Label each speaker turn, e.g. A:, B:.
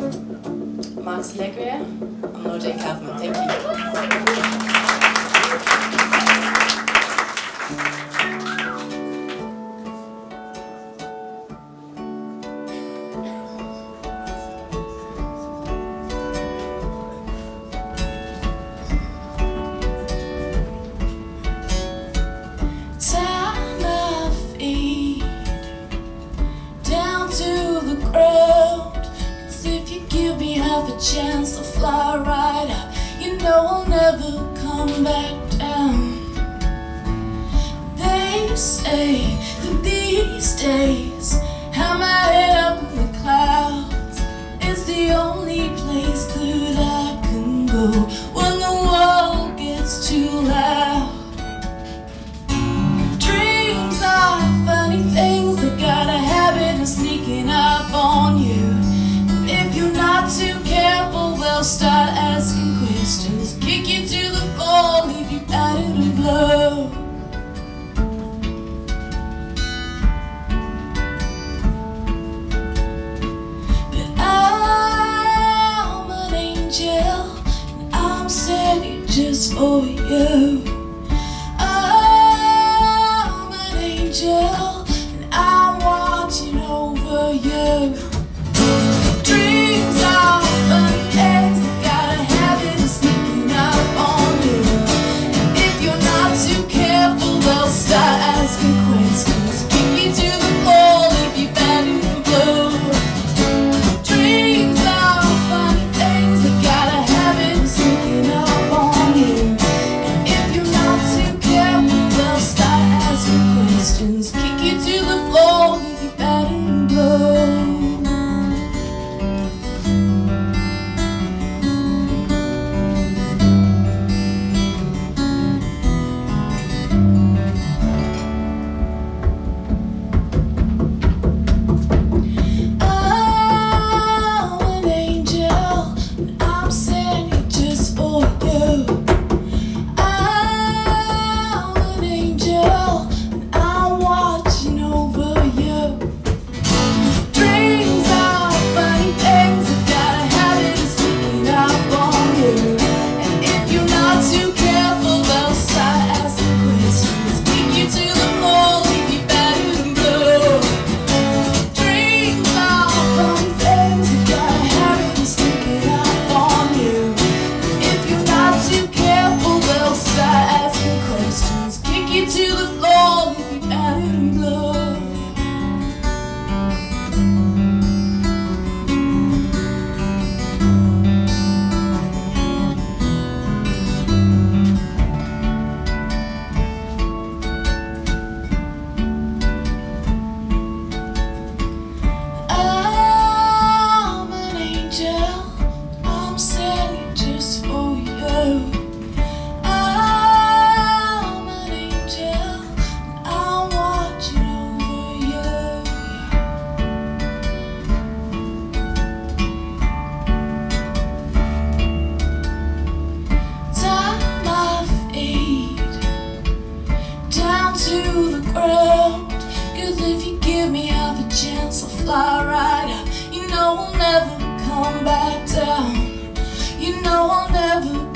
A: I'm no J Kauffman. Thank you.
B: Chance to fly right up, you know I'll never come back down. They say that these days have my head up in the clouds. It's the only place that I can go when the world gets too loud. Dreams are funny things that got a habit of sneaking up on you. If you're not too careful, they'll start asking questions, kick you to the floor, leave you battered and blow. But I'm an angel, and I'm sending just for you. I'm an angel, and I'm watching over you. Dreams are funny things that got a habit of sneaking up on you. And if you're not too careful, they'll start asking questions, kick you to the floor, leave you battered and blue. Dreams are funny things that got a habit of sneaking up on you. And if you're not too careful, they'll start asking questions, kick you to the floor, leave you battered and blue. Cause if you give me half a chance, I'll fly right up. You know I'll never come back down. You know I'll never